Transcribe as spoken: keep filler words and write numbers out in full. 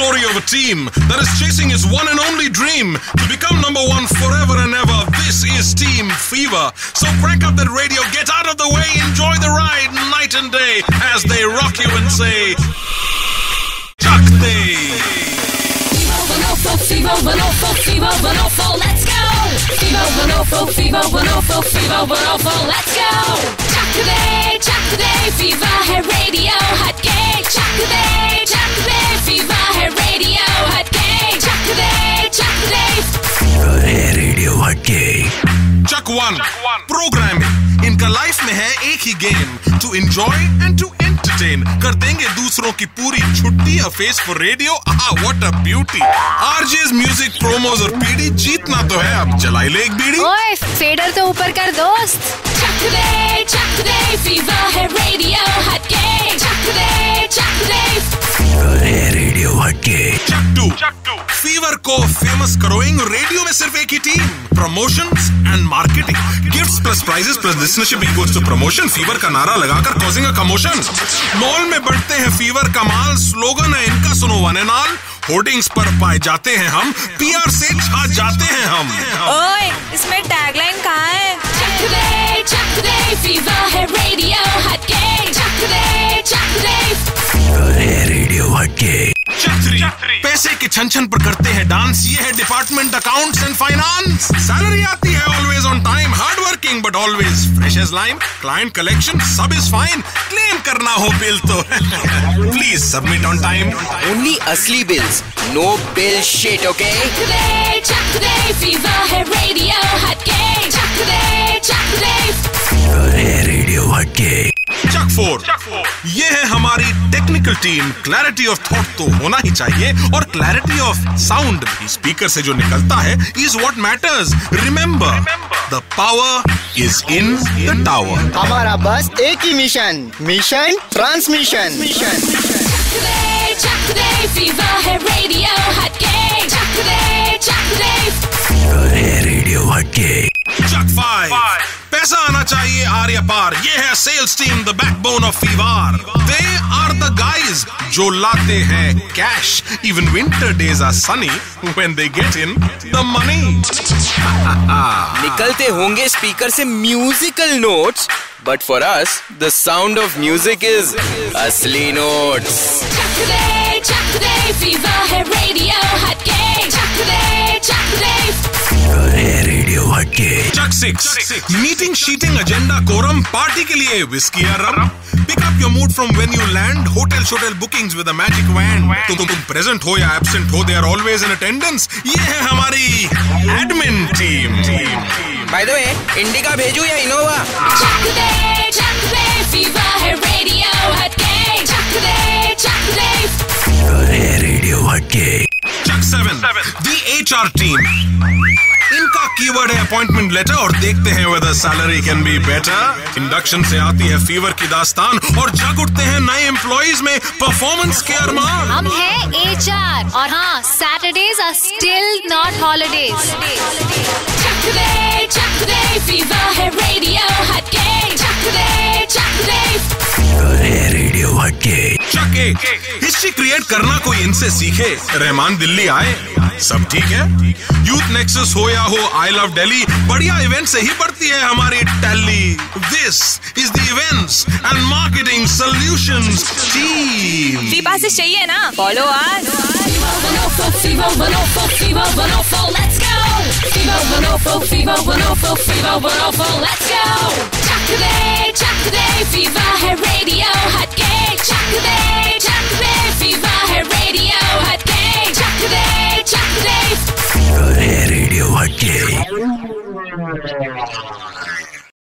story of a team that is chasing its one and only dream to become number one forever and ever. This is Team Fever. So crank up that radio, get out of the way, enjoy the ride night and day as they rock you and say, Chuck Day. Fever one oh four, Fever one oh four, let's go! Fever one oh four, Fever one oh four, Fever one oh four, let's go! Chuck Day, Chuck Day, Fever है radio हटके Chuck Day, Chuck Day, Fever है radio हटके Chuck Day, Chuck Day, Fever है radio हटके Chuck One, Programming. इनका life में है एक ही game, to enjoy and to entertain. कर देंगे दूसरों की पूरी छुट्टी. A face for radio, aha what a beauty. RJs, music, promos और पीडी, जीतना तो है, अब जलाई ले एक बीड़ी. ओए फेडर तो ऊपर कर दोस्त. Chuck Day, Chuck Day, Fever है radio हटके Chuck Day, Chuck Day, Fever है radio हटके. Chuck Two, फीवर को फेमस करोएंगे रेडियो में सिर्फ एक ही team. Promotions and marketing, gifts plus prizes plus listenership equals to promotion. Fever का नारा लगाकर कॉजिंग अ कमोशन. मॉल में बढ़ते हैं फीवर का माल. स्लोगन है इनका सुनो वन एंड ऑल. होर्डिंग्स पर पाए जाते हैं हम, पीआर से छा जाते हैं हम. ओए इसमें टैगलाइन कहाँ है? Chuck Day, Chuck Day, Fever है radio हटके Chuck Day, Chuck Day, Fever है radio हटके. Chuck Three, पैसे के छन छन पर करते हैं डांस. ये है department accounts and finance. Salary आती है always on time. Hard working but always fresh as lime. Client collection सब इज फाइन. क्लेम करना हो बिल तो please submit on time. Only असली bills, no bill shit, okay? Chuck Day, Chuck Day, Fever है radio हटके Chuck Day, Chuck Day, Fever है radio हटके. Chuck Four, ये है हमारी technical team. Clarity of thought तो होना ही चाहिए और क्लैरिटी ऑफ साउंड भी स्पीकर से जो निकलता है is what matters. Remember, the power is in the tower. हमारा बस एक ही mission, mission transmission. Mission Chuck Day, Chuck Day, Fever है radio हटके Chuck Day, Chuck Day, Fever है radio हटके. Chuck Five, पैसा आना चाहिए आर या पार. ये है sales team, the backbone of Fever. They are the guys जो लाते हैं cash. Even winter days are sunny when they get in the money. निकलते होंगे स्पीकर से musical notes, but for us the sound of music is असली notes. Chuck Day, Chuck Day, Fever है radio हटके Chuck Day, Chuck Day, Fever है radio हटके. Chuck Six, meeting sheeting agenda quorum. Party के लिए whisky या rum. Pick up your mood from when you land. Hotel shotel bookings with a magic van. तुम तुम present हो या absent हो, they are always in attendance. ये है हमारी admin team. By the way, Indica भेजू या Innova? Chuck Day, Chuck Day, Fever है radio हटके Chuck Day, Chuck Day, Fever है radio हटके. Chuck Seven, the H R team. इनका कीवर्ड है अपॉइंटमेंट लेटर और देखते हैं whether salary can be better. Induction से आती है फीवर की दास्तान और जग उठते हैं नए एम्प्लॉइज में परफॉर्मेंस के अरमान. हम हैं एच आर और हाँ, Saturdays are still not holidays. Chuck Day, Chuck Day, Fever है radio हटके Chuck Day, Chuck Day, Fever है radio हटके. Chuck Eight, हिस्ट्री क्रिएट करना कोई इनसे सीखे. रहमान दिल्ली आए, सब ठीक है. यूथ नेक्सस हो या हो आई लव दिल्ली, बढ़िया इवेंट से ही बढ़ती है हमारी tally. This is the events and marketing solutions team. Deepa से चाहिए ना, फॉलो आज. Fever one oh four, Fever one oh four, Fever one oh four, let's go! Fever one oh four, Fever one oh four, Fever one oh four, let's go! Chuck Day, Chuck Day, Fever है radio